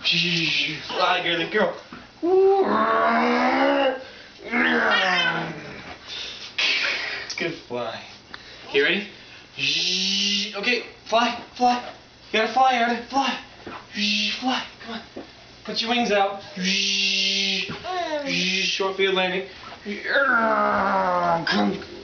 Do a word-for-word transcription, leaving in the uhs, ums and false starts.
Fly, girly girl. Good fly. Okay, ready? Okay, fly, fly. You gotta fly, Aerda. Fly. Fly. Come on. Put your wings out. Short field landing. Come.